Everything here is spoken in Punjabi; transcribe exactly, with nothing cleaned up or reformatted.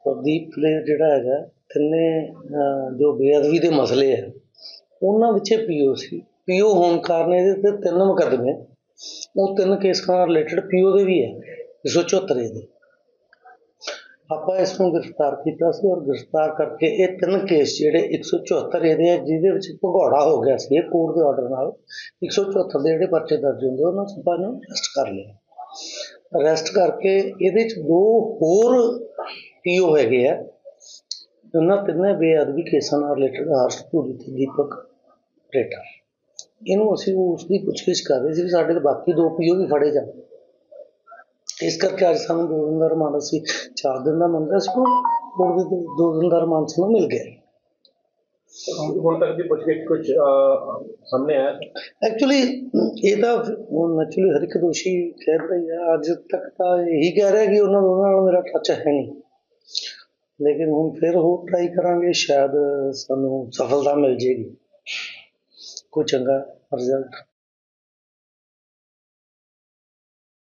ਪ੍ਰਦੀਪ ਦੇ ਜਿਹੜਾ ਹੈਗਾ ਤਿੰਨੇ ਜੋ ਬੇਅਦਬੀ ਦੇ ਮਸਲੇ ਹੈ ਉਹਨਾਂ ਵਿੱਚ ਪੀਓ ਸੀ। ਪੀਓ ਹੋਣ ਕਾਰਨ ਇਹਦੇ 'ਤੇ ਤਿੰਨ ਮੁਕੱਦਮੇ, ਉਹ ਤਿੰਨ ਕੇਸਾਂ ਨਾਲ ਰਿਲੇਟਡ ਪੀਓ ਦੇ ਵੀ ਹੈ ਇੱਕ ਸੌ ਚੁਹੱਤਰ ਏ ਦੇ। ਆਪਾਂ ਇਸ ਨੂੰ ਗ੍ਰਿਫਤਾਰ ਕੀਤਾ ਸੀ ਔਰ ਗ੍ਰਿਫਤਾਰ ਕਰਕੇ ਇਹ ਤਿੰਨ ਕੇਸ ਜਿਹੜੇ ਇੱਕ ਸੌ ਚੁਹੱਤਰ ਏ ਦੇ ਹੈ, ਜਿਹਦੇ ਵਿੱਚ ਭਗੌੜਾ ਹੋ ਗਿਆ ਸੀ ਇਹ ਕੋਰਟ ਦੇ ਆਰਡਰ ਨਾਲ। ਇੱਕ ਸੌ ਚੁਹੱਤਰ ਦੇ ਜਿਹੜੇ ਪਰਚੇ ਦਰਜ ਹੁੰਦੇ ਉਹਨਾਂ ਸਭਾ ਨੂੰ ਅਰੈਸਟ ਕਰ ਲਿਆ। ਅਰੈਸਟ ਕਰਕੇ ਇਹਦੇ 'ਚ ਦੋ ਹੋਰ ਪੀਓ ਹੈਗੇ ਆ, ਉਹਨਾਂ ਤਿੰਨੇ ਬੇਅਦਬੀ ਕੇਸਾਂ ਨਾਲ ਰਿਲੇਟਡ ਹਰਸ਼ਪੂਰੀ ਤੇ ਦੀਪਕ ਰੇਟਾ। ਇਹਨੂੰ ਅਸੀਂ ਉਸ ਦੀ ਪੁੱਛਗਿੱਛ ਕਰ ਰਹੇ ਸੀ ਵੀ ਸਾਡੇ ਬਾਕੀ ਦੋ ਪੀਓ ਵੀ ਫੜੇ ਜਾਣ। ਇਸ ਕਰਕੇ ਅੱਜ ਸਾਨੂੰ ਦੋ ਦਿਨ ਦਾ ਰਿਮਾਂਡ, ਅਸੀਂ ਚਾਰ ਦਿਨ ਦਾ ਮੰਗਿਆ ਸੀ, ਕੋਰਟ ਦੇ ਦੋ ਦਿਨ ਦਾ ਰਿਮਾਂਡ ਸਾਨੂੰ ਮਿਲ ਗਿਆ। ਹੁਣ ਤੱਕ ਦੀ ਪੁੱਛਗਿੱਛ ਕੁਝ ਸਾਹਮਣੇ ਆਇਆ? ਐਕਚੁਅਲੀ ਇਹ ਤਾਂ ਨੈਚੁਰਲੀ ਹਰ ਇੱਕ ਦੋਸ਼ੀ ਕਹਿ ਰਹੀ ਹੈ, ਅੱਜ ਤੱਕ ਤਾਂ ਇਹੀ ਕਹਿ ਰਿਹਾ ਕਿ ਉਹਨਾਂ ਦੋਨਾਂ ਨਾਲ ਮੇਰਾ ਟੱਚ ਹੈ ਨਹੀਂ, ਲੇਕਿਨ ਹੁਣ ਫਿਰ ਹੋਰ ਟਰਾਈ ਕਰਾਂਗੇ, ਸ਼ਾਇਦ ਸਾਨੂੰ ਸਫਲਤਾ ਮਿਲ ਜਾਏਗੀ, ਕੋਈ ਚੰਗਾ ਰਿਜ਼ਲਟ।